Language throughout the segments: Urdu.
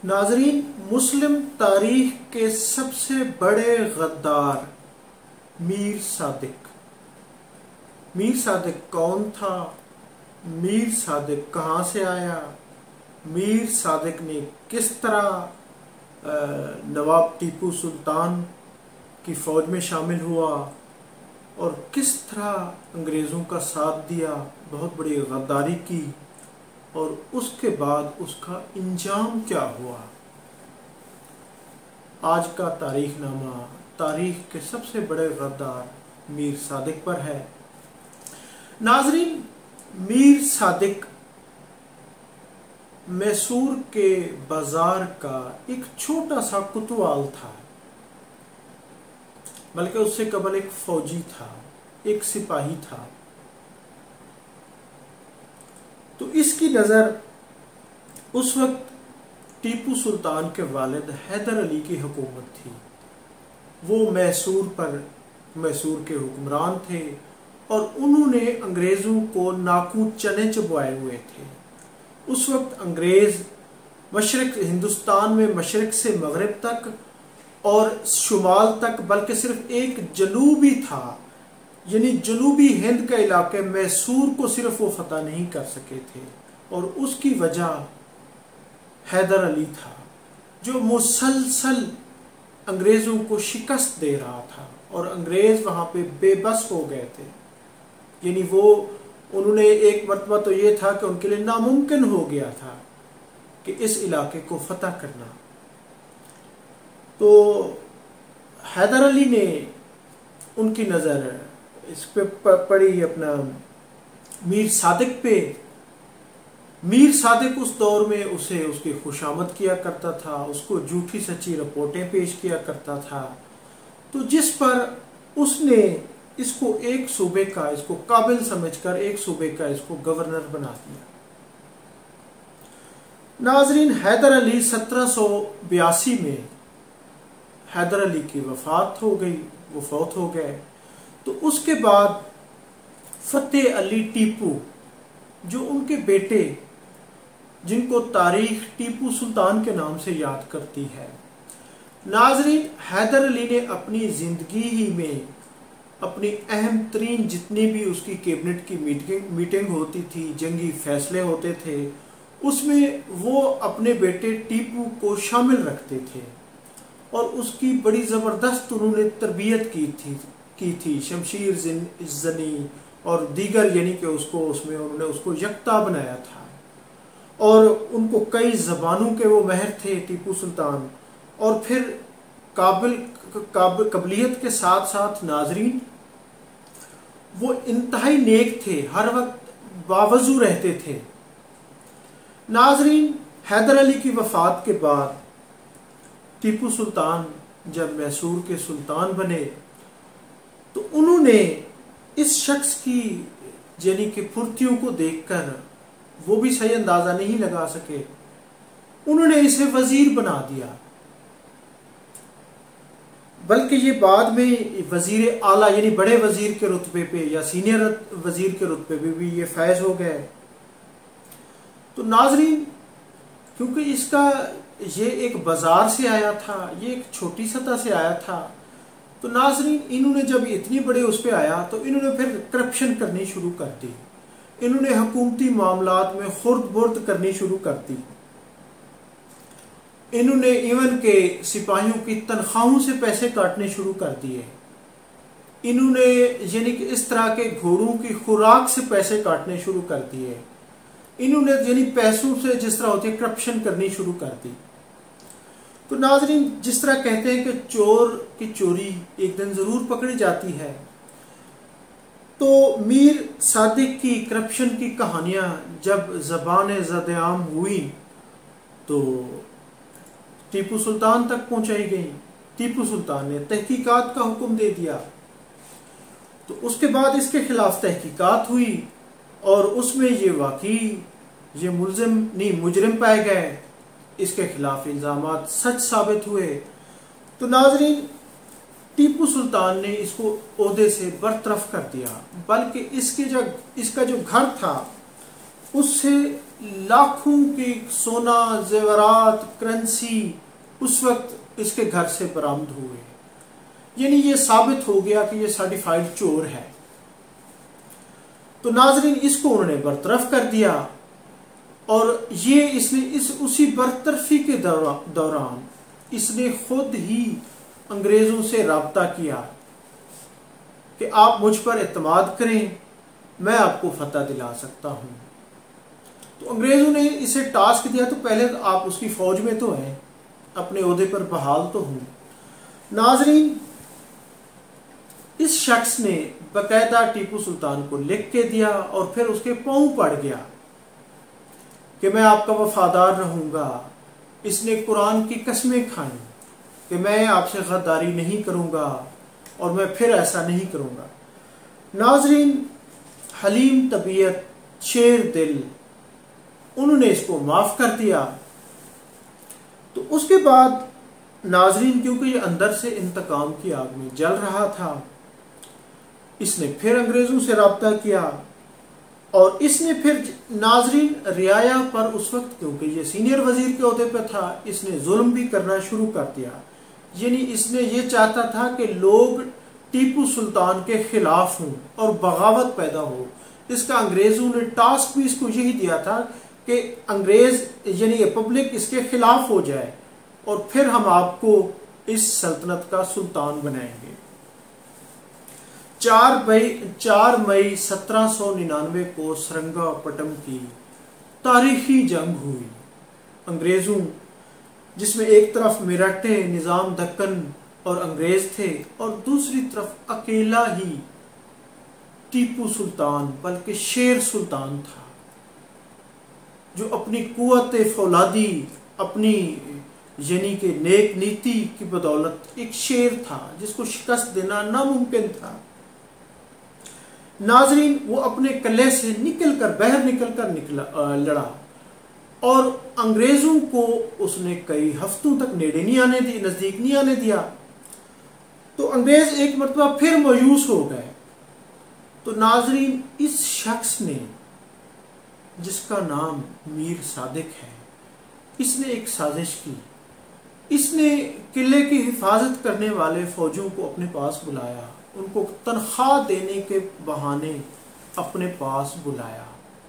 ناظرین، مسلم تاریخ کے سب سے بڑے غدار میر صادق۔ میر صادق کون تھا؟ میر صادق کہاں سے آیا؟ میر صادق نے کس طرح نواب ٹیپو سلطان کی فوج میں شامل ہوا اور کس طرح انگریزوں کا ساتھ دیا، بہت بڑی غداری کی، اور اس کے بعد اس کا انجام کیا ہوا؟ آج کا تاریخ نامہ تاریخ کے سب سے بڑے غدار میر صادق پر ہے۔ ناظرین، میر صادق میسور کے بازار کا ایک چھوٹا سا کوتوال تھا، بلکہ اس سے قبل ایک فوجی تھا، ایک سپاہی تھا۔ تو اس کی نظر اس وقت ٹیپو سلطان کے والد حیدر علی کی حکومت تھی۔ وہ میسور کے حکمران تھے اور انہوں نے انگریزوں کو ناکوں چنے چبوائے ہوئے تھے۔ اس وقت انگریز ہندوستان میں مشرق سے مغرب تک اور شمال تک، بلکہ صرف ایک جنوب ہی تھا، یعنی جنوبی ہند کا علاقے میسور کو صرف وہ فتح نہیں کر سکے تھے، اور اس کی وجہ حیدر علی تھا، جو مسلسل انگریزوں کو شکست دے رہا تھا، اور انگریز وہاں پہ بے بس ہو گئے تھے۔ یعنی انہوں نے ایک مرتبہ تو یہ تھا کہ ان کے لیے ناممکن ہو گیا تھا کہ اس علاقے کو فتح کرنا۔ تو حیدر علی نے ان کی نظر اس پہ پڑی اپنا میر صادق پہ۔ میر صادق اس دور میں اس کی خوشامد کیا کرتا تھا، اس کو جھوٹی سچی رپورٹیں پیش کیا کرتا تھا، تو جس پر اس نے اس کو ایک صوبے کا، اس کو قابل سمجھ کر ایک صوبے کا اس کو گورنر بنا دیا۔ ناظرین، حیدر علی 1782 میں حیدر علی کی وفات ہو گئی، وہ فوت ہو گئے۔ تو اس کے بعد فتح علی ٹیپو، جو ان کے بیٹے، جن کو تاریخ ٹیپو سلطان کے نام سے یاد کرتی ہے۔ ناظرین، حیدر علی نے اپنی زندگی ہی میں اپنی اہم ترین جتنی بھی اس کی کیبنٹ کی میٹنگ ہوتی تھی، جنگی فیصلے ہوتے تھے، اس میں وہ اپنے بیٹے ٹیپو کو شامل رکھتے تھے، اور اس کی بڑی زبردست انہوں نے تربیت کی تھی، شمشیر زنی اور دیگر، یعنی کہ انہوں نے اس کو یکتا بنایا تھا، اور ان کو کئی زبانوں کے وہ ماہر تھے ٹیپو سلطان، اور پھر قابلیت کے ساتھ ساتھ ناظرین وہ انتہائی نیک تھے، ہر وقت باوضو رہتے تھے۔ ناظرین، حیدر علی کی وفات کے بعد ٹیپو سلطان جب میسور کے سلطان بنے، تو انہوں نے اس شخص کی یعنی کہ پھرتیوں کو دیکھ کر وہ بھی صحیح اندازہ نہیں لگا سکے، انہوں نے اسے وزیر بنا دیا، بلکہ یہ بعد میں وزیر اعلیٰ یعنی بڑے وزیر کے رتبے پہ یا سینئر وزیر کے رتبے پہ بھی یہ فائز ہو گئے۔ تو ناظرین، کیونکہ یہ ایک بازار سے آیا تھا، یہ ایک چھوٹی سطح سے آیا تھا، تو ناظرین انہوں نے جب اتنی بڑے اس پہ آیا تو انہوں نے پھر کرپشن کرنی شروع کر دی، انہوں نے حکومتی معاملات میں خرد برد کرنی شروع کر دی، انہوں نے ایون کے سپاہیوں کی تنخواہوں سے پیسے کاٹنے شروع کر دیے، انہوں نے یعنی کہ اس طرح کے گھوڑوں کی خوراک سے پیسے کاٹنے شروع کر دیے، انہوں نے یعنی پیسوں سے جس طرح ہوتی ہے کرپشن کرنی شروع کر دی۔ تو ناظرین، جس طرح کہتے ہیں کہ چور کی چوری ایک دن ضرور پکڑی جاتی ہے، تو میر صادق کی کرپشن کی کہانیاں جب زبان زد عام ہوئی تو ٹیپو سلطان تک پہنچائی گئی۔ ٹیپو سلطان نے تحقیقات کا حکم دے دیا، تو اس کے بعد اس کے خلاف تحقیقات ہوئی، اور اس میں یہ واقعی یہ مجرم پائے گئے، اس کے خلاف الزامات سچ ثابت ہوئے۔ تو ناظرین، ٹیپو سلطان نے اس کو عہدے سے برطرف کر دیا، بلکہ اس کا جو گھر تھا اس سے لاکھوں کی سونا زیورات کرنسی اس وقت اس کے گھر سے برآمد ہوئے، یعنی یہ ثابت ہو گیا کہ یہ سرٹیفائیڈ چور ہے۔ تو ناظرین اس کو انہوں نے برطرف کر دیا، اور یہ اس نے اسی برطرفی کے دوران اس نے خود ہی انگریزوں سے رابطہ کیا کہ آپ مجھ پر اعتماد کریں، میں آپ کو فتح دلا سکتا ہوں۔ تو انگریزوں نے اسے ٹاسک دیا، تو پہلے آپ اس کی فوج میں تو ہیں، اپنے عہدے پر بحال تو ہوں۔ ناظرین اس شخص نے باقاعدہ ٹیپو سلطان کو لکھ کے دیا اور پھر اس کے پاؤں پڑ گیا کہ میں آپ کا وفادار رہوں گا۔ اس نے قرآن کی قسمیں کھائیں کہ میں آپ سے غداری نہیں کروں گا اور میں پھر ایسا نہیں کروں گا۔ ناظرین حلیم طبیعت، شیر دل، انہوں نے اس کو معاف کر دیا۔ تو اس کے بعد ناظرین کیونکہ یہ اندر سے انتقام کی آگ میں جل رہا تھا، اس نے پھر انگریزوں سے رابطہ کیا، اور اس نے پھر ناظرین رعایا پر اس وقت کیونکہ یہ سینئر وزیر کے عہدے پہ تھا، اس نے ظلم بھی کرنا شروع کر دیا۔ یعنی اس نے یہ چاہتا تھا کہ لوگ ٹیپو سلطان کے خلاف ہوں اور بغاوت پیدا ہو۔ اس کا انگریزوں نے ٹاسک بھی اس کو یہی دیا تھا کہ انگریز یعنی یہ پبلک اس کے خلاف ہو جائے اور پھر ہم آپ کو اس سلطنت کا سلطان بنائیں گے۔ 4 مئی 1799 کو سرنگا پٹم کی تاریخی جنگ ہوئی۔ انگریزوں جس میں ایک طرف میرٹھے نظام دکن اور انگریز تھے، اور دوسری طرف اکیلا ہی ٹیپو سلطان بلکہ شیر سلطان تھا، جو اپنی قوت فولادی، اپنی یعنی کہ نیک نیتی کی بدولت ایک شیر تھا جس کو شکست دینا ناممکن تھا۔ ناظرین وہ اپنے قلعے سے باہر نکل کر لڑا، اور انگریزوں کو اس نے کئی ہفتوں تک نزدیک نہیں آنے دیا۔ تو انگریز ایک مرتبہ پھر مایوس ہو گئے۔ تو ناظرین اس شخص نے جس کا نام میر صادق ہے، اس نے ایک سازش کی۔ اس نے قلعے کی حفاظت کرنے والے فوجوں کو اپنے پاس بلایا، ان کو تنخواہ دینے کے بہانے اپنے پاس بلایا۔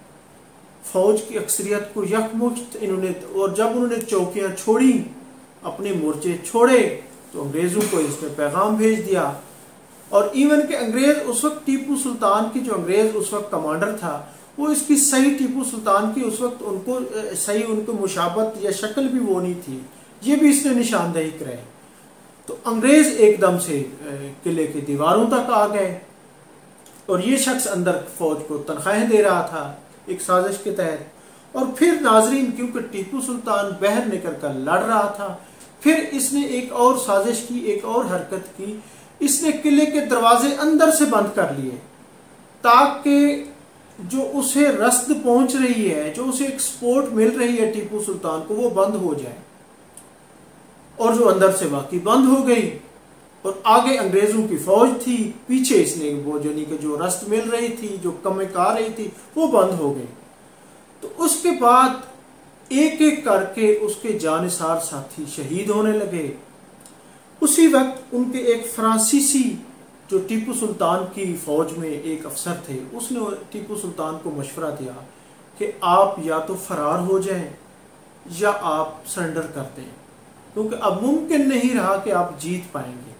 فوج کی اکثریت کو یکمشت اور جب انہوں نے چوکیاں چھوڑی، اپنے مورچے چھوڑے، تو انگریزوں کو اس میں پیغام بھیج دیا۔ اور ایون کہ انگریز اس وقت ٹیپو سلطان کی جو انگریز اس وقت کمانڈر تھا، وہ اس کی صحیح ٹیپو سلطان کی اس وقت ان کو مشابہت یا شکل بھی وہ نہیں تھی، یہ بھی اس نے نشاندہی کرائی۔ تو انگریز ایک دم سے قلعے کی دیواروں تک آ گئے، اور یہ شخص اندر فوج کو تنخواہیں دے رہا تھا ایک سازش کے تحت۔ اور پھر ناظرین کیونکہ ٹیپو سلطان باہر نکل کر لڑ رہا تھا، پھر اس نے ایک اور سازش کی، ایک اور حرکت کی۔ اس نے قلعے کے دروازے اندر سے بند کر لیے تاکہ جو اسے رسد پہنچ رہی ہے، جو اسے ایک سپورٹ مل رہی ہے ٹیپو سلطان کو، وہ بند ہو جائے، اور جو اندر سے واقعی بند ہو گئی۔ اور آگے انگریزوں کی فوج تھی، پیچھے اس نے وہ جو رسد مل رہی تھی، جو کمک آ رہی تھی، وہ بند ہو گئی۔ تو اس کے بعد ایک ایک کر کے اس کے جانثار ساتھی شہید ہونے لگے۔ اسی وقت ان کے ایک فرانسیسی جو ٹیپو سلطان کی فوج میں ایک افسر تھے، اس نے ٹیپو سلطان کو مشورہ دیا کہ آپ یا تو فرار ہو جائیں یا آپ سرنڈر کر دیں، کیونکہ اب ممکن نہیں رہا کہ آپ جیت پائیں گے۔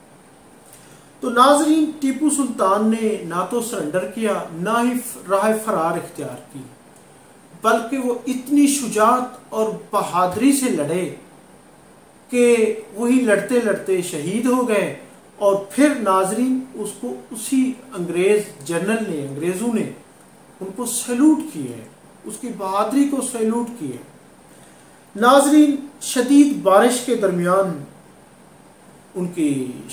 تو ناظرین ٹیپو سلطان نے نہ تو سرنڈر کیا، نہ ہی راہ فرار اختیار کی، بلکہ وہ اتنی شجاعت اور بہادری سے لڑے کہ وہی لڑتے لڑتے شہید ہو گئے۔ اور پھر ناظرین اس کو اسی انگریزوں نے ان کو سیلوٹ کیے، اس کی بہادری کو سیلوٹ کیے۔ ناظرین شدید بارش کے درمیان ان کی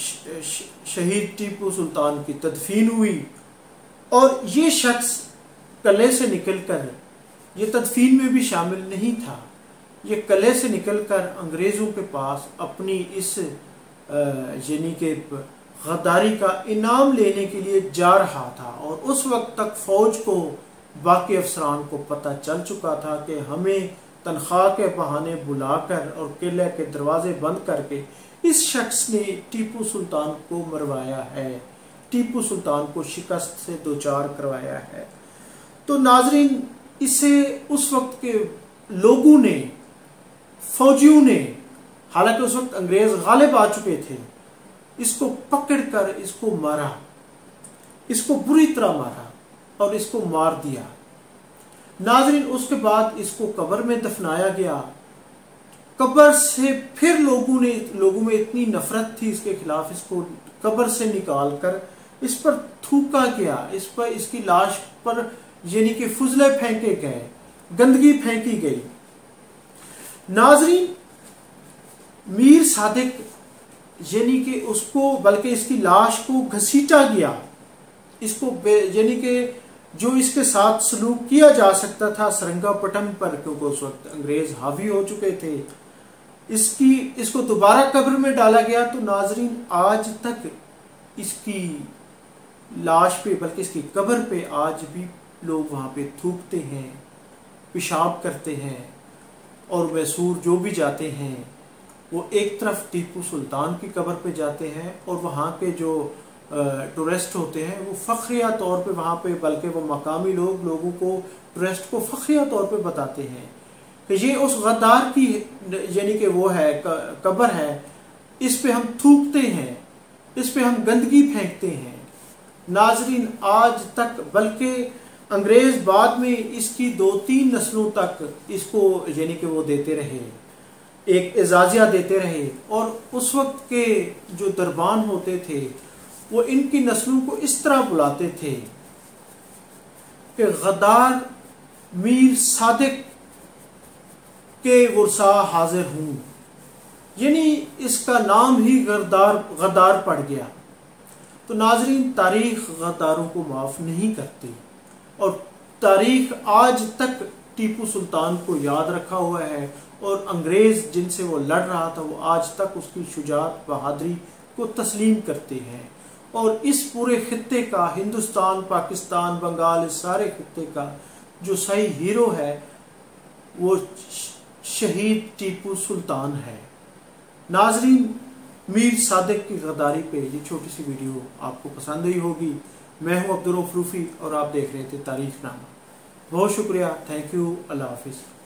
شہید ٹیپو سلطان کی تدفین ہوئی، اور یہ شخص قلعے سے نکل کر، یہ تدفین میں بھی شامل نہیں تھا، یہ قلعے سے نکل کر انگریزوں کے پاس اپنی اس یعنی کہ غداری کا انعام لینے کے لیے جا رہا تھا۔ اور اس وقت تک فوج کو باقی افسران کو پتہ چل چکا تھا کہ ہمیں تنخواہ کے بہانے بلا کر اور قلعے کے دروازے بند کر کے اس شخص نے ٹیپو سلطان کو مروایا ہے، ٹیپو سلطان کو شکست سے دوچار کروایا ہے۔ تو ناظرین، اسے اس وقت کے لوگوں نے، فوجیوں نے، حالانکہ اس وقت انگریز غالب آ چکے تھے، اس کو پکڑ کر اس کو مارا، اس کو بری طرح مارا اور اس کو مار دیا۔ ناظرین، اس کے بعد اس کو قبر میں دفنایا گیا۔ قبر سے پھر لوگوں میں اتنی نفرت تھی اس کے خلاف، اس کو قبر سے نکال کر اس پر تھوکا گیا، اس کی لاش پر یعنی کہ فضلے پھینکے گئے، گندگی پھینکی گئی۔ ناظرین، میر صادق یعنی کہ اس کو، بلکہ اس کی لاش کو گھسیٹا گیا، اس کو یعنی کہ جو اس کے ساتھ سلوک کیا جا سکتا تھا سرنگا پٹم پر، کیونکہ اس وقت انگریز حاوی ہو چکے تھے، اس کو دوبارہ قبر میں ڈالا گیا۔ تو ناظرین، آج تک اس کی لاش پہ، بلکہ اس کی قبر پہ آج بھی لوگ وہاں پہ تھوکتے ہیں، پیشاب کرتے ہیں، اور میسور جو بھی جاتے ہیں وہ ایک طرف ٹیپو سلطان کی قبر پہ جاتے ہیں، اور وہاں کے جو ٹورسٹ ہوتے ہیں وہ فخریہ طور پہ وہاں پہ، بلکہ وہ مقامی لوگوں کو، ٹورسٹ کو فخریہ طور پہ بتاتے ہیں کہ یہ اس غدار کی یعنی کہ وہ ہے قبر ہے، اس پہ ہم تھوکتے ہیں، اس پہ ہم گندگی پھینکتے ہیں۔ ناظرین، آج تک، بلکہ انگریز بعد میں اس کی 2-3 نسلوں تک اس کو یعنی کہ وہ دیتے رہے، ایک اعزازیہ دیتے رہے، اور اس وقت کے جو دربان ہوتے تھے وہ ان کی نسلوں کو اس طرح بلاتے تھے کہ غدار میر صادق کے ورثا حاضر ہوں، یعنی اس کا نام ہی غدار پڑ گیا۔ تو ناظرین، تاریخ غداروں کو معاف نہیں کرتی، اور تاریخ آج تک ٹیپو سلطان کو یاد رکھا ہوا ہے، اور انگریز جن سے وہ لڑ رہا تھا وہ آج تک اس کی شجاعت، بہادری کو تسلیم کرتے ہیں۔ اور اس پورے خطے کا، ہندوستان، پاکستان، بنگال، اس سارے خطے کا جو صحیح ہیرو ہے وہ شہید ٹیپو سلطان ہے۔ ناظرین، میر صادق کی غداری پہ یہ چھوٹی سی ویڈیو آپ کو پسند آئی ہوگی۔ میں ہوں عبدالرؤف روفی اور آپ دیکھ رہے تھے تاریخ نامہ۔ بہت شکریہ، تھینک یو، اللہ حافظ۔